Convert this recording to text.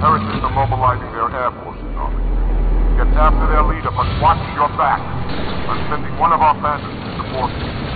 Heretics are mobilizing their air forces on it. Get after their leader, but watch your back. I'm sending one of our bandits to support you.